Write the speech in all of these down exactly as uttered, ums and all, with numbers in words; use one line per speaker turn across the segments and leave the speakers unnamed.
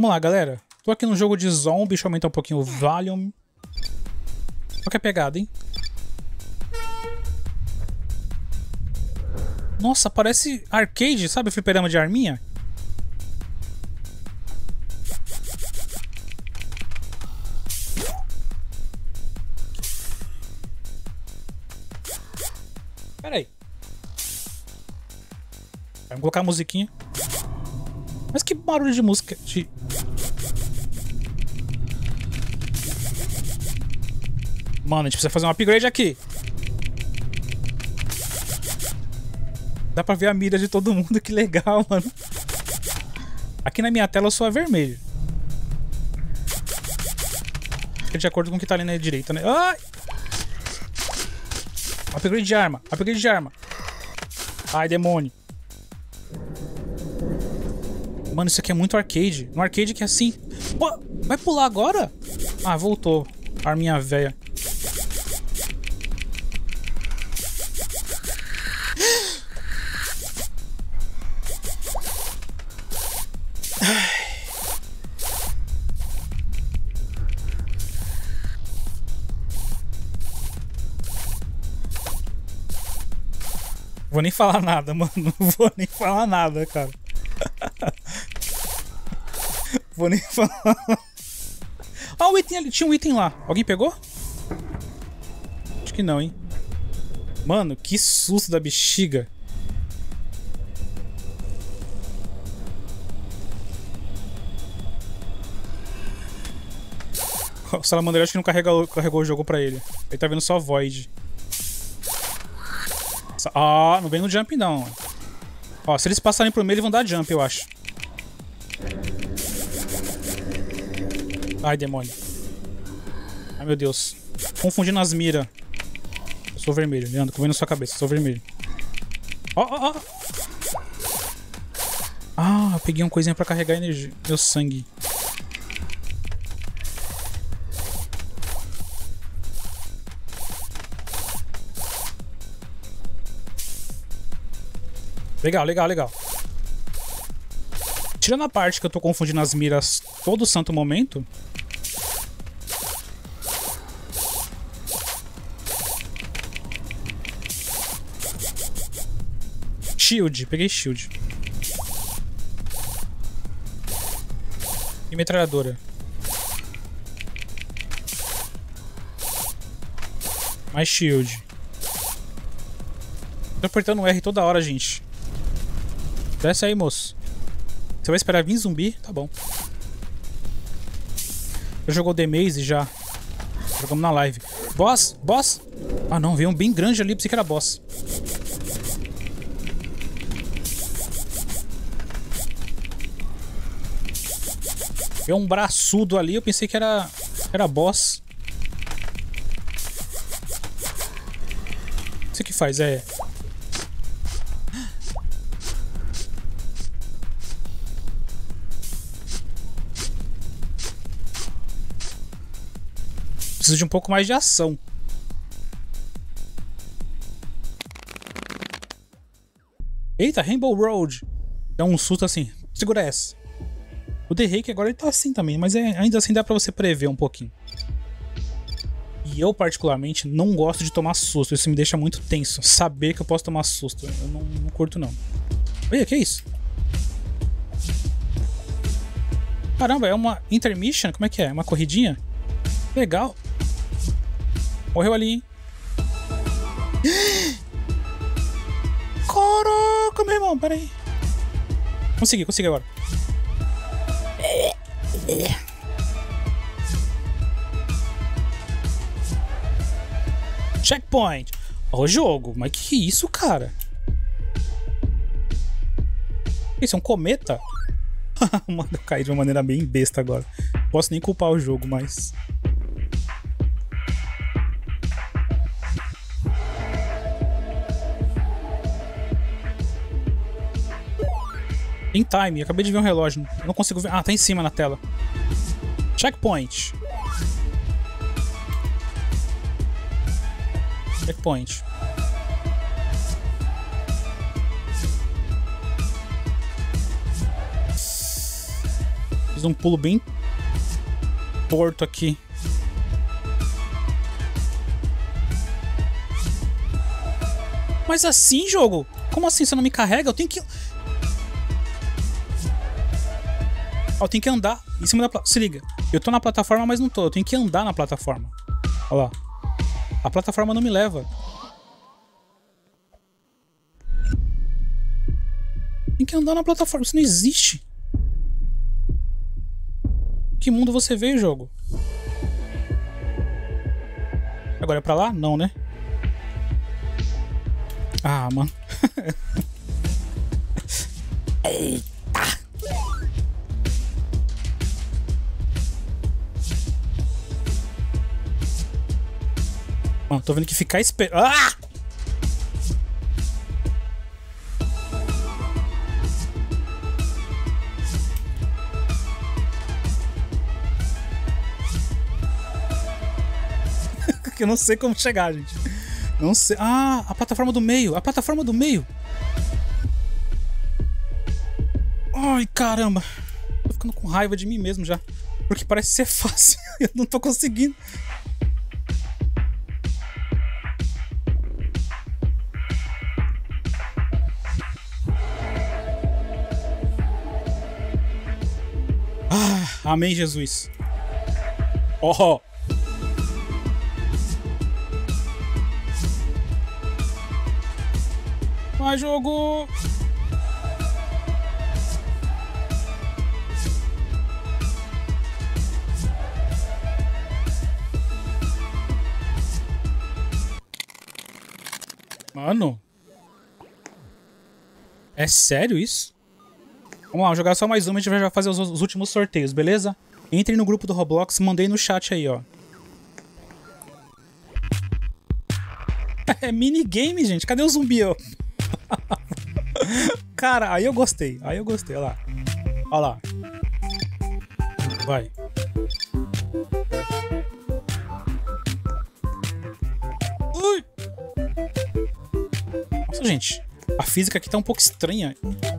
Vamos lá, galera. Tô aqui no jogo de zombie, deixa eu aumentar um pouquinho o volume. Qual que é a pegada, hein? Nossa, parece arcade, sabe o fliperama de arminha? Pera aí. Vamos colocar a musiquinha. Mas que barulho de música de... Mano, a gente precisa fazer um upgrade aqui. Dá pra ver a mira de todo mundo, que legal, mano. Aqui na minha tela eu sou a vermelho. Fica de acordo com o que tá ali na direita, né? Ai! Upgrade de arma, upgrade de arma. Ai, demônio. Mano, isso aqui é muito arcade. No arcade que é assim. Pô, vai pular agora? Ah, voltou. Arminha velha. Vou nem falar nada, mano. Não vou nem falar nada, cara. Vou nem falar. Ah, o item ali. Tinha um item lá. Alguém pegou? Acho que não, hein. Mano, que susto da bexiga. O Salamander acho que não carregou, carregou o jogo pra ele. Ele tá vendo só Void. Ah, não vem no jump não. Ó, se eles passarem por meio, eles vão dar jump, eu acho. Ai, demônio. Ai, meu Deus. Confundindo as miras. Eu sou vermelho, Leandro. Tô vendo na sua cabeça. Eu sou vermelho. Ó, ó, ó. Ah, eu peguei uma coisinha pra carregar energia. Meu sangue. Legal, legal, legal. Tirando a parte que eu tô confundindo as miras todo santo momento. Shield, peguei shield. E metralhadora. Mais shield. Tô apertando o R toda hora, gente. Desce aí, moço. Você vai esperar vir zumbi? Tá bom. Eu jogou The Maze já. Jogamos na live. Boss? Boss? Ah não, veio um bem grande ali, pensei que era boss. Veio um braçudo ali, eu pensei que era, era boss. Isso que faz, é... Preciso de um pouco mais de ação. Eita, Rainbow Road. Dá um susto assim. Segura essa. O The Rake agora ele tá assim também, mas é, ainda assim dá pra você prever um pouquinho. E eu particularmente não gosto de tomar susto. Isso me deixa muito tenso. Saber que eu posso tomar susto. Eu não, não curto não. Olha, que é isso? Caramba, é uma intermission? Como é que é? Uma corridinha? Legal. Morreu ali, hein? Caraca, meu irmão, pera aí. Consegui, consegui agora. Checkpoint. Ó, jogo. Mas que isso, cara? Isso é um cometa? Mano, eu caí de uma maneira bem besta agora. Posso nem culpar o jogo, mas... Em time, acabei de ver um relógio. Eu não consigo ver. Ah, tá em cima na tela. Checkpoint. Checkpoint. Fiz um pulo bem torto aqui. Mas assim, jogo? Como assim você não me carrega? Eu tenho que... Eu tenho que andar em cima da plataforma. Se liga, eu tô na plataforma, mas não tô. Eu tenho que andar na plataforma. Olha lá. A plataforma não me leva. Tem que andar na plataforma. Isso não existe. Que mundo você veio, jogo? Agora é pra lá? Não, né? Ah, mano. Eita. Mano, tô vendo que ficar esperando. Ah! Eu não sei como chegar, gente. Não sei. Ah, a plataforma do meio. A plataforma do meio. Ai, caramba. Tô ficando com raiva de mim mesmo já. Porque parece ser fácil. Eu não tô conseguindo. Ah, amém, Jesus. Oh. Vai, jogo! Mano. É sério isso? Vamos lá, jogar só mais uma e a gente vai fazer os, os últimos sorteios, beleza? Entrem no grupo do Roblox, mandei no chat aí, ó. É minigame, gente. Cadê o zumbi, ó? Cara, aí eu gostei. Aí eu gostei, olha lá. Olha lá. Vai. Ui. Nossa, gente. A física aqui tá um pouco estranha.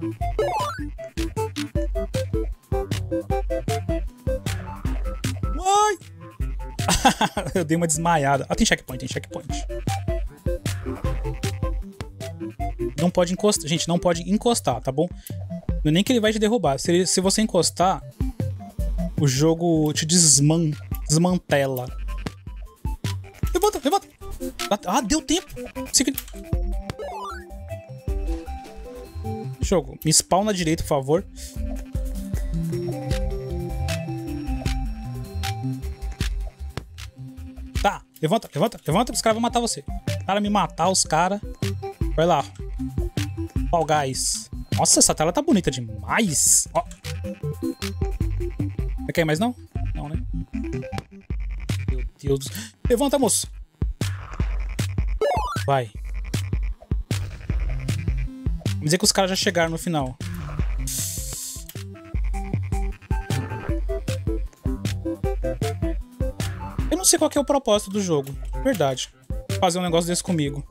Ai. Eu dei uma desmaiada. Ah, tem checkpoint, tem checkpoint. Não pode encostar. Gente, não pode encostar, tá bom? Não é nem que ele vai te derrubar. Se, ele, se você encostar, o jogo te desman, desmantela. Levanta, levanta. Ah, deu tempo. Jogo, me spawna direito, por favor. Tá, levanta, levanta, levanta, os caras vão matar você. Os caras me matar, os caras. Vai lá. Fall Guys. Nossa, essa tela tá bonita demais. Ó. Não quer mais não? Não, né? Meu Deus. Levanta, moço. Vai. Vamos dizer que os caras já chegaram no final. Eu não sei qual que é o propósito do jogo. Verdade. Fazer um negócio desse comigo.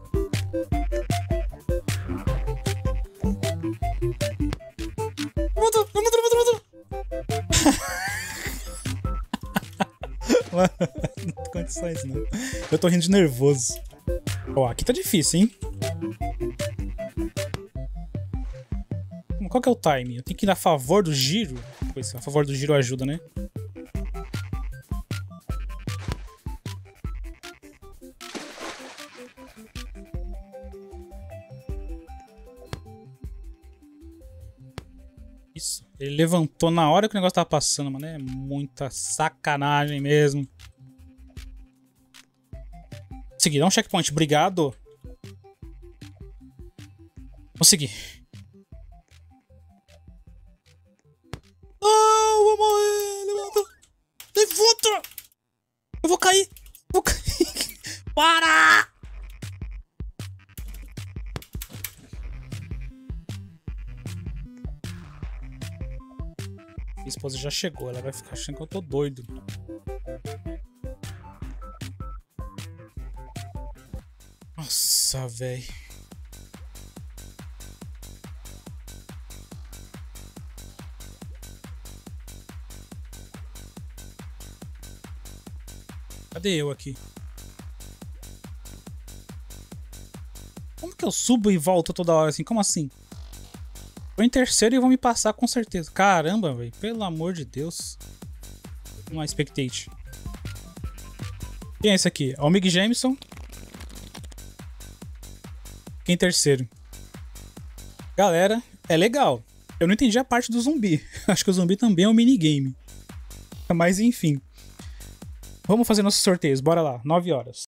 Mano, não tem condições, não. Eu tô rindo de nervoso. Ó, aqui tá difícil, hein? Qual que é o time? Eu tenho que ir a favor do giro? Pois, a favor do giro ajuda, né? Isso. Ele levantou na hora que o negócio tava passando, mano. É muita sacanagem mesmo. Consegui, dá um checkpoint. Obrigado. Consegui. Não, vou morrer. Levanta. Levanta. Eu vou cair. Eu vou cair. Para! Minha esposa já chegou, ela vai ficar achando que eu tô doido. Nossa, velho. Cadê eu aqui? Como que eu subo e volto toda hora assim? Como assim? Tô em terceiro e vão me passar com certeza. Caramba, velho. Pelo amor de Deus. Vamos lá, Spectate. Quem é esse aqui? É o Mig Jameson. Quem em terceiro? Galera, é legal. Eu não entendi a parte do zumbi. Acho que o zumbi também é um minigame. Mas enfim. Vamos fazer nossos sorteios. Bora lá. nove horas.